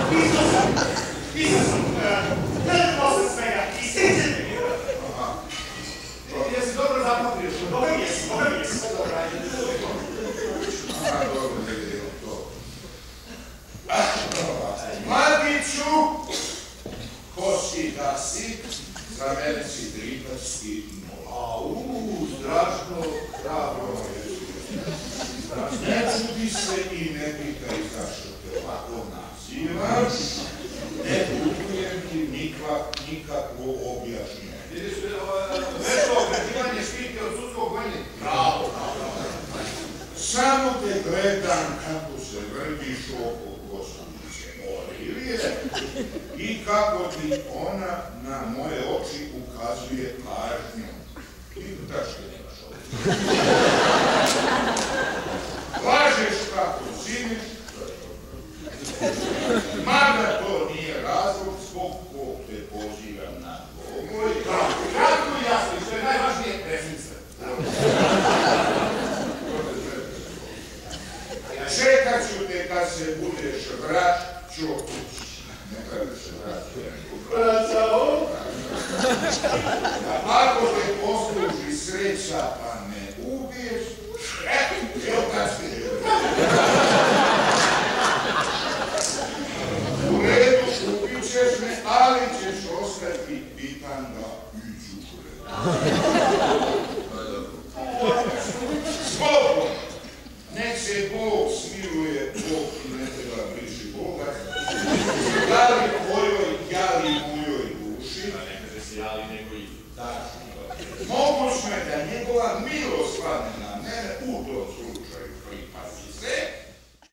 Isto sam. Gledamo se svega i sjećate mi. Jesi dobro zapamtio? Boga mi jesi. Dobro, ajde. Dobro, ne vidim to. Mladiću, ko si da si, za mene si driparski nula. Strašno hrabro je. Ne čudi se i ne pitaj zašto te ovako nazivaš, ne putujem ti nikakvo objašnjenje. Vidiš, nešto okrećivanje špike od sudskog vojnika. Bravo. Samo te gledam kako se vrtiš oko gospođice Olivije i kako ti ona na moje oči ukazuje pažnju. I tačke nemaš ovdje. Lažeš kako ziniš, mada to nije razlog zbog kog te pozivam na dvoboj. Kratko i jasno, što je najvažnije, presmisle. Čekat ću te kad se budeš vraćao kući. Ne kada se vraćao. Vraćao? Ako te posluži sreća pa ne ubiješ, evo kad ste živi. U redu ubit ćeš me, ali ćeš ostati pitan da iđu u redu. Spokojno. Nek se Bog smiluje, Bog i ne treba bliži Boga. Da li tvojoj, ja li mojoj duši, A ne kaže se ja li nego i mogućno je da njegova milost padne na mene, u tom slučaju pripada